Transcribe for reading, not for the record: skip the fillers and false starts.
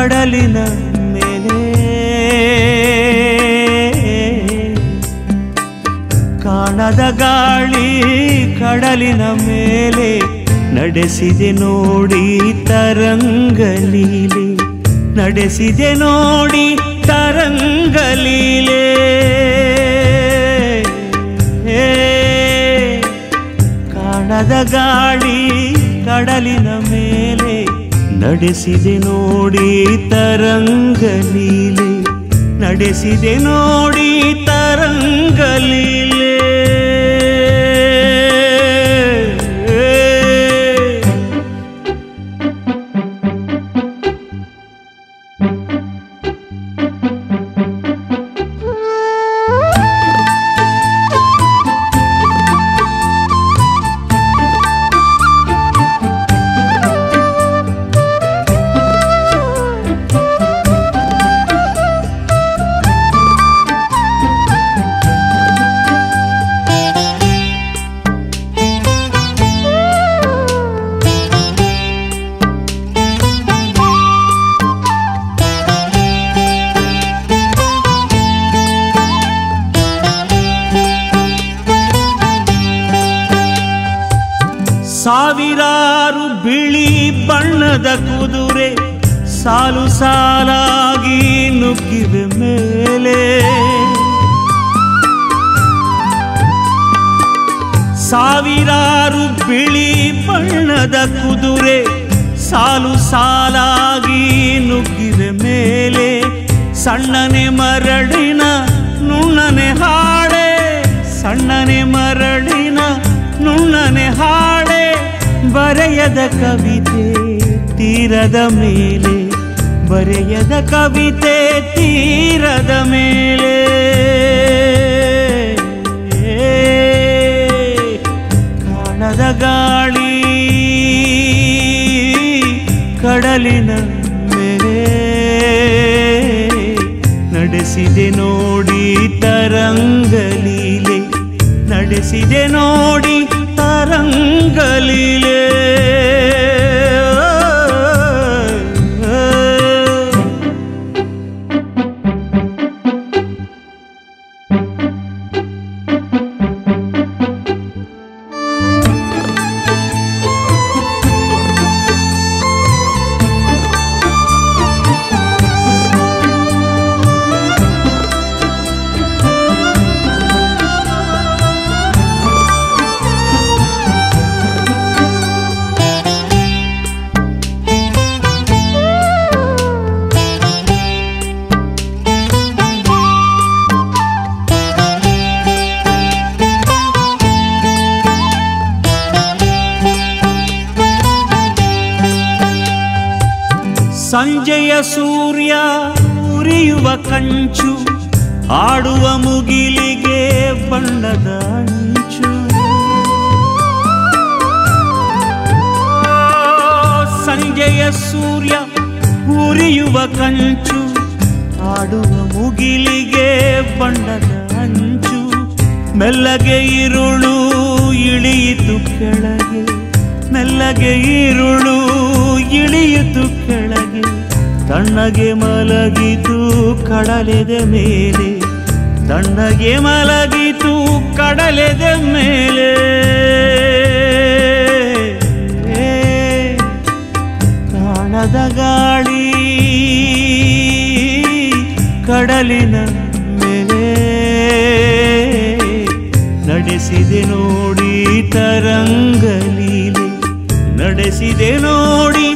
ಕಡಲಿನ ಮೇಲೆ ಕಾಣದ ಗಾಳಿ ಕಡಲಿನ ಮೇಲೆ ನಡೆಸಿದೆ ನೋಡಿ ತರಂಗಲೀಲೆ ನಡೆಸಿದೆ ನೋಡಿ ತರಂಗಲೀಲೆ ಕಾಣದ ಗಾಳಿ ಕಡಲಿನ ಮೇಲೆ ನಡೆಸಿದೆ ನೋಡಿ ತರಂಗಲೀಲೆ ನಡೆಸಿದೆ ನೋಡಿ ತರಂಗಲೀಲೆ ಸಾವಿರಾರು ಬಿಳಿ ಬಣ್ಣದ ಕುದುರೆ ಸಾಲು ಸಾಲಾಗಿ ನುಗ್ಗಿವೆ ಮೇಲೆ ಸಾವಿರಾರು ಬಿಳಿ ಬಣ್ಣದ ಕುದುರೆ ಸಾಲು ಸಾಲಾಗಿ ನುಗ್ಗಿವೆ ಮೇಲೆ ಸಣ್ಣನೆ ಮರಳಿನ ನುಣ್ಣನೆ ಹಾಡೆ ಸಣ್ಣನೆ ಮರಳಿನ ನುಣ್ಣನೆ ಹಾಡೆ ಬರೆಯದ ಕವಿತೆ ತೀರದ ಮೇಲೆ ಬರೆಯದ ಕವಿತೆ ತೀರದ ಮೇಲೆ ಕಾಣದ ಗಾಳಿ ಕಡಲಿನ ಮೇಲೆ ನಡೆಸಿದೆ ನೋಡಿ ತರಂಗಲೀಲೆ ನಡೆಸಿದೆ ನೋಡಿ ತರಂಗಲೀಲೆ ಸಂಜೆಯ ಸೂರ್ಯ ಉರಿಯುವ ಕಂಚು ಆಡುವ ಮುಗಿಲಿಗೆ ಬಣ್ಣದ ಅಂಚು ಸಂಜೆಯ ಸೂರ್ಯ ಉರಿಯುವ ಕಂಚು ಆಡುವ ಮುಗಿಲಿಗೆ ಬಣ್ಣದ ಅಂಚು ಮೆಲ್ಲಗೆ ಇರುಳು ಇಳಿಯಿತು ಕೆಳಗೆ ಮೆಲ್ಲಗೆ ಇರುಳು ಇಳಿಯಿತು ಕೆಳಗೆ ತಣ್ಣಗೆ ಮಲಗಿತು ಕಡಲೆದೆ ಮೇಲೆ ತಣ್ಣಗೆ ಮಲಗಿತು ಕಡಲೆದೆ ಮೇಲೆ ಕಾಣದ ಗಾಳಿ ಕಡಲಿನ ಮೇಲೆ ನಡೆಸಿದೆ ನೋಡಿ ತರಂಗಲೀಲೆ ನಡೆಸಿದೆ ನೋಡಿ